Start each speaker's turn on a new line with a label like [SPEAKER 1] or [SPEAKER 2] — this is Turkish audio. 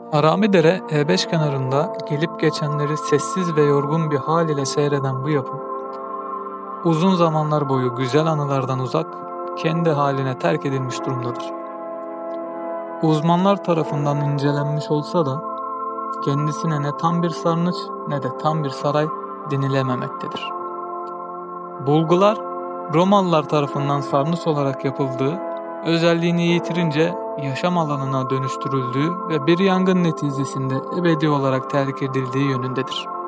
[SPEAKER 1] Haramidere E5 kenarında gelip geçenleri sessiz ve yorgun bir hal ile seyreden bu yapı, uzun zamanlar boyu güzel anılardan uzak, kendi haline terk edilmiş durumdadır. Uzmanlar tarafından incelenmiş olsa da kendisine ne tam bir sarnıç ne de tam bir saray denilememektedir. Bulgular, Romalılar tarafından sarnıç olarak yapıldığı, özelliğini yitirince yaşam alanına dönüştürüldüğü ve bir yangın neticesinde ebedi olarak terk edildiği yönündedir.